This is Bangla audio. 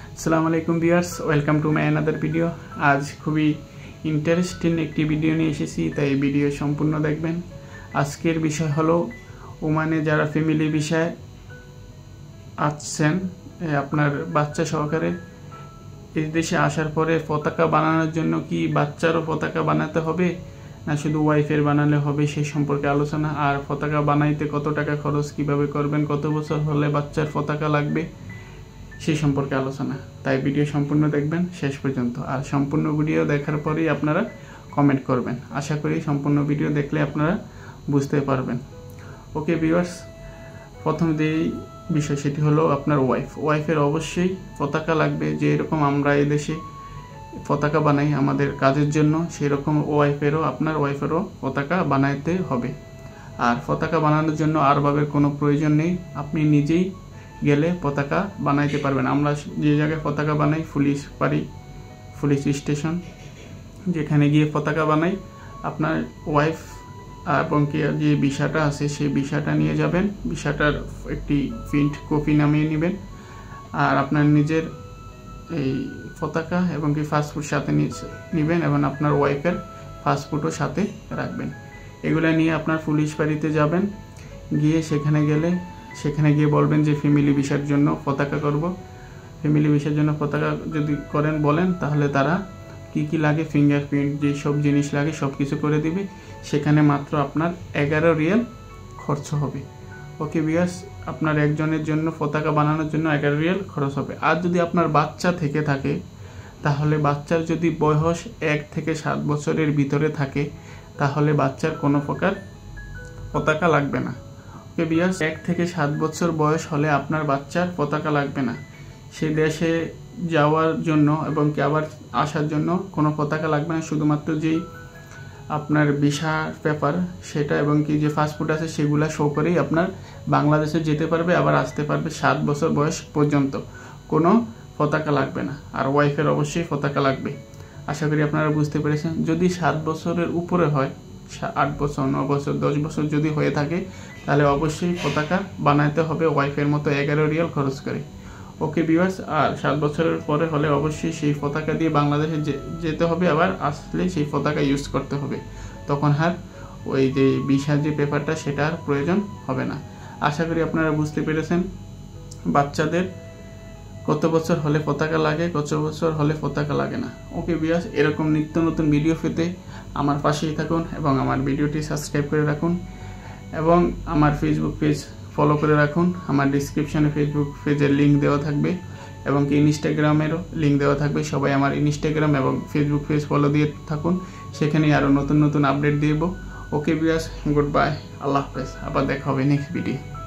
আসসালামু আলাইকুম viewers, welcome to my another video. আজ খুবই ইন্টারেস্টিং একটি ভিডিও নিয়ে এসেছি, তাই ভিডিও সম্পূর্ণ দেখবেন। আজকের বিষয় হলো ওমানে যারা ফ্যামিলি ভিসায় আসছেন, আপনার বাচ্চা সহকারে এই দেশে আসার পরে পতাকা বানানোর জন্য কি বাচ্চারও পতাকা বানাতে হবে না শুধু ওয়াইফের বানালে হবে, সেই সম্পর্কে আলোচনা। আর পতাকা বানাইতে কত টাকা খরচ, কিভাবে করবেন, কত বছর হলে বাচ্চার পতাকা লাগবে, সেই সম্পর্কে আলোচনা। তাই ভিডিও সম্পূর্ণ দেখবেন শেষ পর্যন্ত। আর সম্পূর্ণ ভিডিও দেখার পরেই আপনারা কমেন্ট করবেন। আশা করি সম্পূর্ণ ভিডিও দেখলে আপনারা বুঝতে পারবেন। ওকে ভিউয়ার্স, প্রথম যেই বিষয় সেটি হলো আপনার ওয়াইফের অবশ্যই পতাকা লাগবে। যে এরকম আমরা এদেশে পতাকা বানাই আমাদের কাজের জন্য, সেই রকম আপনার ওয়াইফেরও পতাকা বানাইতে হবে। আর পতাকা বানানোর জন্য আর ভাবের কোনো প্রয়োজন নেই, আপনি নিজেই গেলে পতাকা বানাইতে পারবেন। আমরা যে জায়গায় পতাকা বানাই পুলিশ স্টেশন, যেখানে গিয়ে পতাকা বানাই, আপনার ওয়াইফ এবং যে ভিসাটা আছে সেই ভিসাটা নিয়ে যাবেন। ভিসাটার একটি প্রিন্ট কপি নামিয়ে নেবেন। আর আপনার নিজের এই পতাকা এবং কি পাসপোর্ট সাথে নেবেন এবং আপনার ওয়াইফের পাসপোর্টও সাথে রাখবেন। এগুলা নিয়ে আপনার পুলিশ বাড়িতে যাবেন। গিয়ে সেখানে গিয়ে বলবেন যে ফ্যামিলি ভিসার জন্য পতাকা করব। ফ্যামিলি ভিসার জন্য পতাকা যদি বলেন, তাহলে তারা কি লাগে, ফিঙ্গারপ্রিন্ট, যেসব জিনিস লাগে সব কিছু করে দিবে। সেখানে মাত্র আপনার 11 রিয়াল খরচ হবে। ওকে ভিউয়ার্স, আপনার একজনের জন্য পতাকা বানানোর জন্য 11 রিয়াল খরচ হবে। আর যদি আপনার বাচ্চা থেকে থাকে, তাহলে বাচ্চার যদি বয়স 1 থেকে 7 বছরের ভিতরে থাকে, তাহলে বাচ্চার কোনো প্রকার পতাকা লাগবে না। ওকে ভিউয়ার্স, 1 থেকে 7 বছর বয়স হলে আপনার বাচ্চার পতাকা লাগবে না। সে দেশে যাওয়ার জন্য এবং কি আবার আসার জন্য কোনো পতাকা লাগবে না। শুধুমাত্র যেই আপনার ভিসা পেপার সেটা এবং কি যে পাসপোর্ট আছে সেগুলা শো করেই আপনার বাংলাদেশে যেতে পারবে, আবার আসতে পারবে। 7 বছর বয়স পর্যন্ত কোনো পতাকা লাগবে না। আর ওয়াইফের অবশ্যই পতাকা লাগবে। আশা করি আপনারা বুঝতে পেরেছেন। যদি 7 বছরের উপরে হয়, 8 বছর, 9 বছর, 10 বছর যদি হয়ে থাকে, তাহলে অবশ্যই পতাকা বানাইতে হবে ওয়াইফের মতো 11 রিয়াল খরচ করে। ওকে ভিউয়ার্স, আর 7 বছরের পরে হলে অবশ্যই সেই পতাকা দিয়ে বাংলাদেশে যেতে হবে, আবার আসলে সেই পতাকা ইউজ করতে হবে। তখন আর ওই যে ভিসার যে পেপারটা সেটা আর প্রয়োজন হবে না। আশা করি আপনারা বুঝতে পেরেছেন বাচ্চাদের কত বছর হলে পতাকা লাগে, কত বছর হলে পতাকা লাগে না। ওকে ভিউয়ার্স, এরকম নিত্য নতুন ভিডিও পেতে আমার পাশেই থাকুন এবং আমার ভিডিওটি সাবস্ক্রাইব করে রাখুন এবং আমার ফেসবুক পেজ ফলো করে রাখুন। আমার ডিসক্রিপশনে ফেসবুক পেজের লিঙ্ক দেওয়া থাকবে এবং ইনস্টাগ্রামেরও লিঙ্ক দেওয়া থাকবে। সবাই আমার ইনস্টাগ্রাম এবং ফেসবুক পেজ ফলো দিয়ে থাকুন, সেখানে আরও নতুন নতুন আপডেট দিব। ওকে ভিউয়ার্স, গুড বাই, আল্লাহ হাফেজ। আবার দেখা হবে নেক্সট ভিডিও।